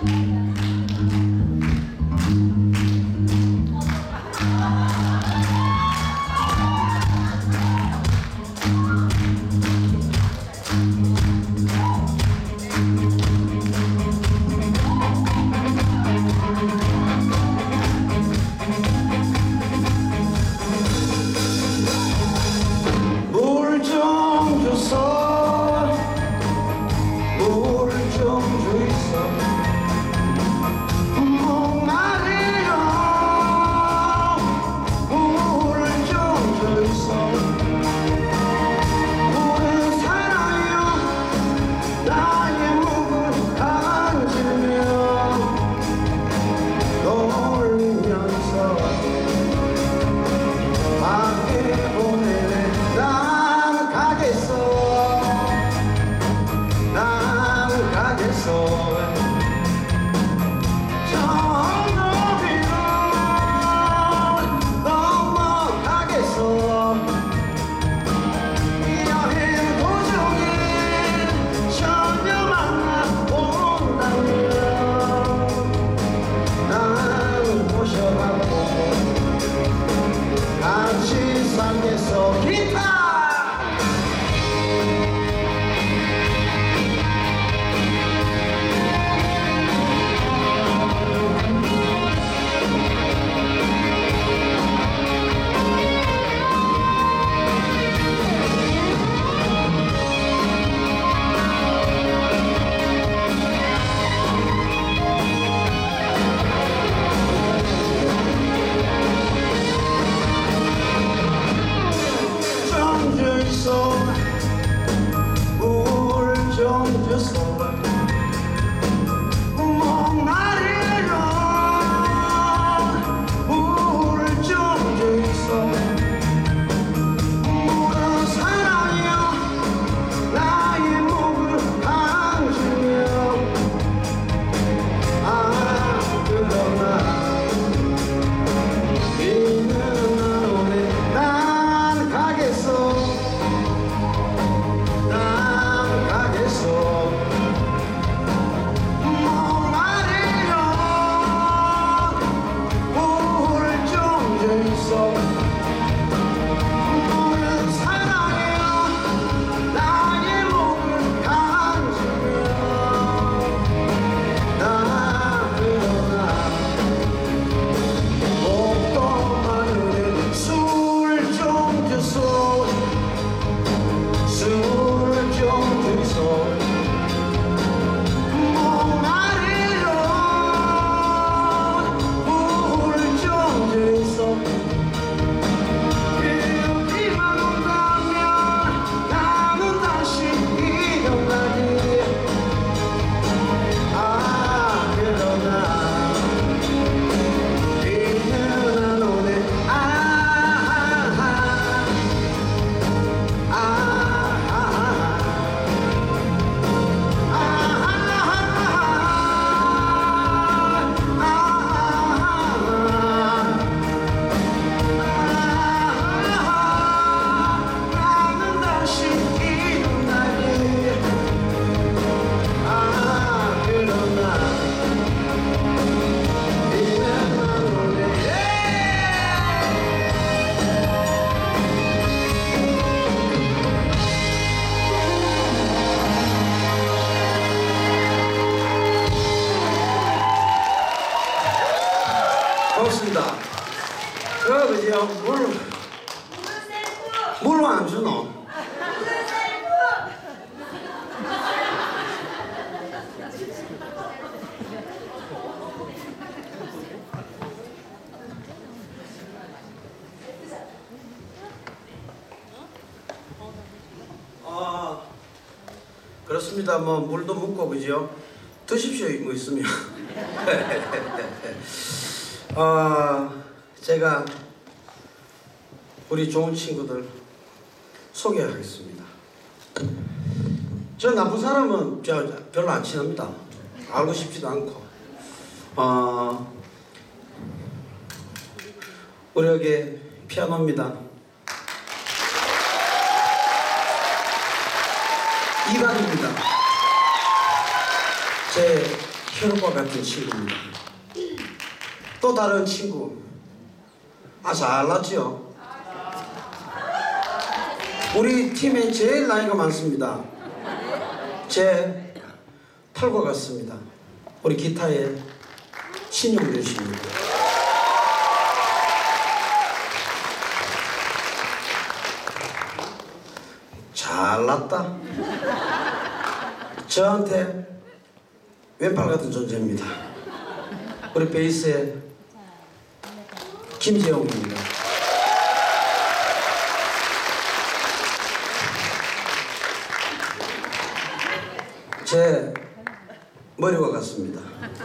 고맙습니다. 그러죠. 물 안 주노? 그렇습니다. 뭐 물도 묻고 그죠? 드십시오. 뭐 있으면. 제가 우리 좋은 친구들 소개하겠습니다. 저 나쁜 사람은 저 별로 안 친합니다. 알고 싶지도 않고. 우리 여기 피아노입니다. 이반입니다. 제 혈육과 같은 친구입니다. 또 다른 친구. 잘났죠? 우리 팀에 제일 나이가 많습니다. 제 털과 같습니다. 우리 기타의 신용균 씨입니다. 잘났다. 저한테 왼팔 같은 존재입니다. 우리 베이스의 김재홍입니다. 제 머리와 같습니다.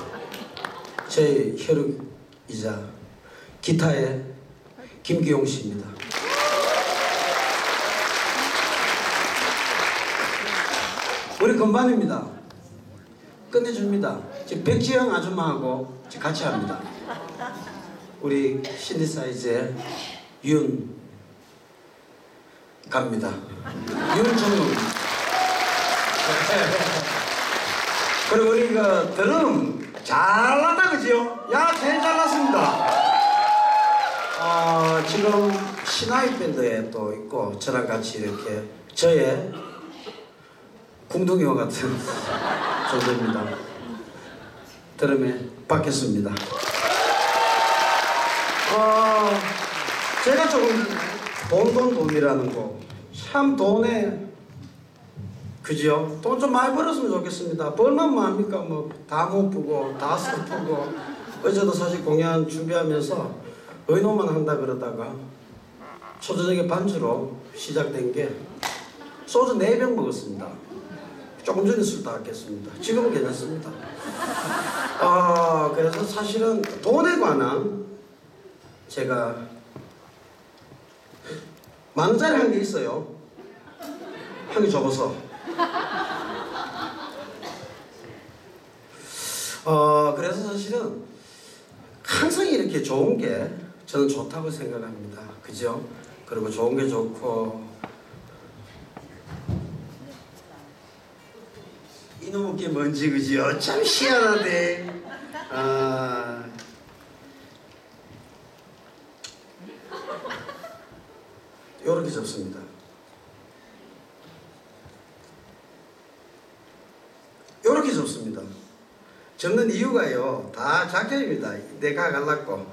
제 혈육이자 기타의 김기용 씨입니다. 우리 건반입니다. 끝내줍니다. 지금 백지영 아줌마하고 같이 합니다. 우리 신디사이즈의 윤 갑니다. 윤정용. 그리고 우리 그 드럼 잘났다 그지요? 야 제일 잘났습니다. 지금 신화이 밴드에 또 있고 저랑 같이 이렇게 저의 궁둥이와 같은 존재입니다. 드럼에 받겠습니다. 제가 조금 돈이라는 거 참 돈에 그죠? 돈 좀 많이 벌었으면 좋겠습니다. 벌면 뭐합니까? 뭐 다 못 보고 다 슬프고 어제도 사실 공연 준비하면서 의노만 한다 그러다가 초저녁에 반주로 시작된 게 소주 4병 먹었습니다. 조금 전에 술 다 아꼈습니다. 지금은 괜찮습니다. 그래서 사실은 돈에 관한 제가 만원짜리 한 게 있어요. 한 개 접어서. 그래서 사실은 항상 이렇게 좋은 게 저는 좋다고 생각합니다. 그죠? 그리고 좋은 게 좋고 이놈의 게 뭔지 그죠? 참 희한하대. 요렇게 접습니다. 요렇게 접습니다. 접는 이유가요 다 작전입니다. 내가 갈랐고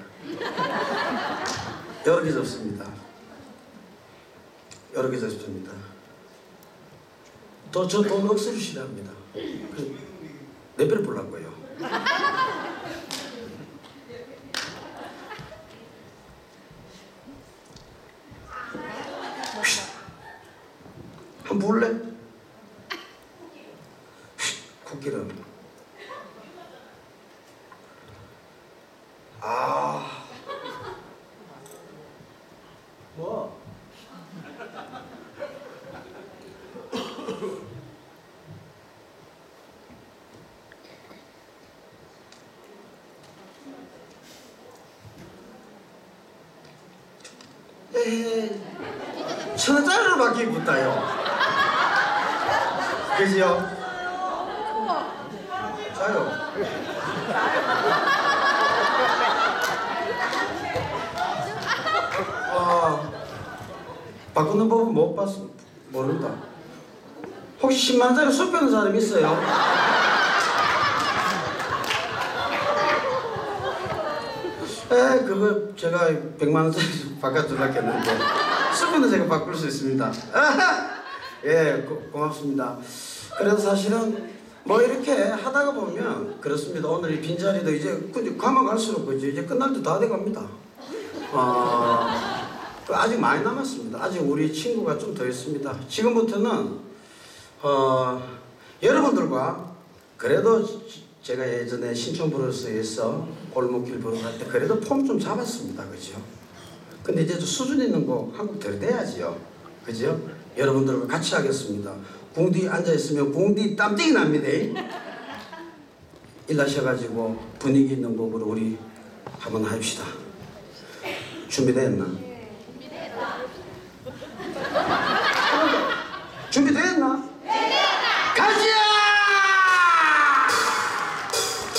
요렇게 접습니다. 요렇게 접습니다. 또 저 돈 억수로 싫어합니다. 내 배를 보려고요. 한번 볼래? 코끼리. 뭐? 천원짜리로 받기 붙다요. 그지요? 자요. 바꾸는 법은 못 봤어. 모른다. 혹시 10만원짜리 술 빼는 사람 있어요? 그거 제가 100만원짜리 바꿔주려고 했는데 술 빼는 제가 바꿀 수 있습니다. 예, 고맙습니다. 그래서 사실은 뭐 이렇게 하다가 보면 그렇습니다. 오늘 이 빈자리도 이제 가면 갈수록 그죠? 이제 끝날 때 다 돼갑니다. 아직 많이 남았습니다. 아직 우리 친구가 좀 더 있습니다. 지금부터는 여러분들과 그래도 제가 예전에 신촌브루스에서 골목길 부르할 때 그래도 폼 좀 잡았습니다. 그죠? 근데 이제 좀 수준 있는 곡 한곡 들이대야지요. 그죠? 여러분들과 같이 하겠습니다. 궁디 앉아있으면 궁디 땀띠기 납니다. 일하셔가지고 분위기 있는 곡으로 우리 한번 합시다. 준비됐나? 준비됐나? 가자!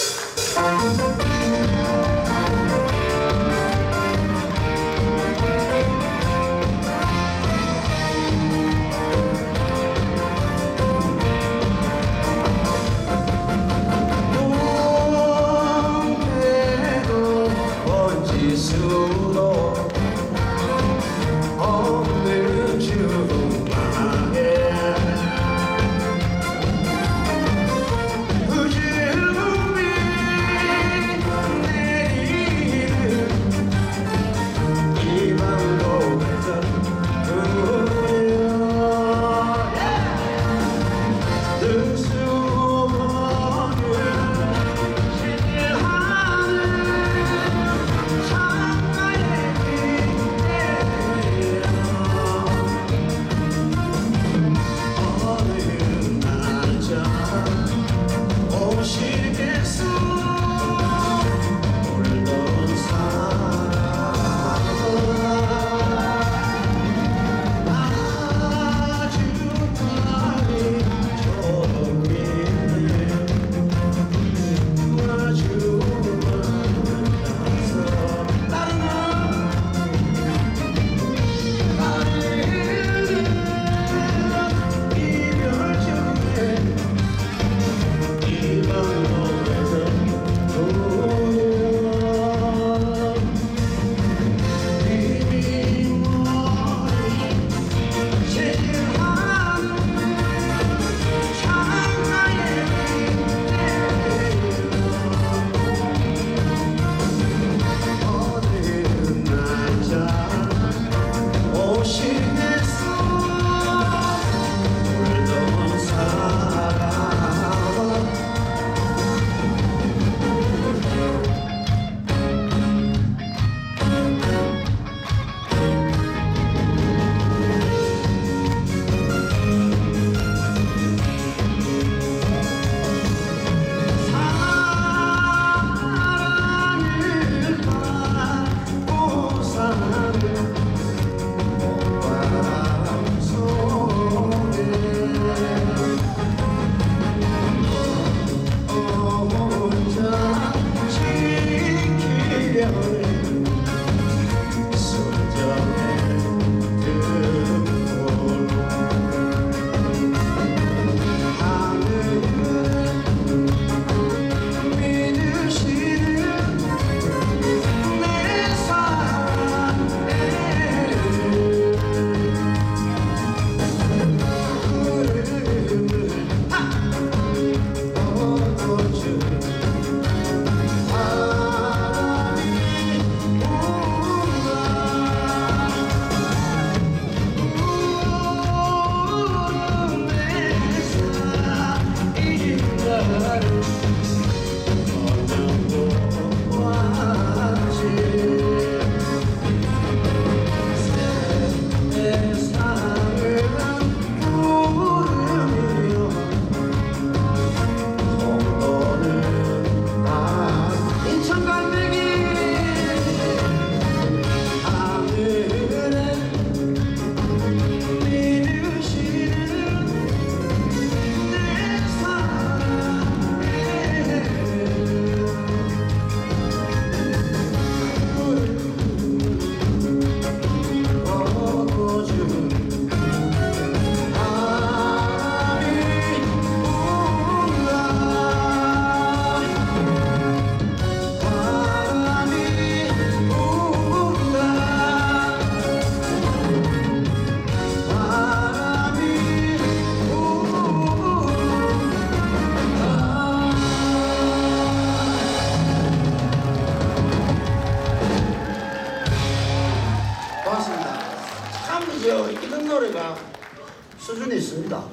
이런 노래가 수준이 있습니다.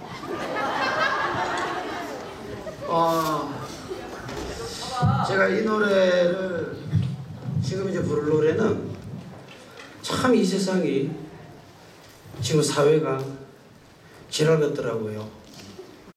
제가 이 노래를 지금 이제 부를 노래는 참 이 세상이 지금 사회가 지랄 같더라고요.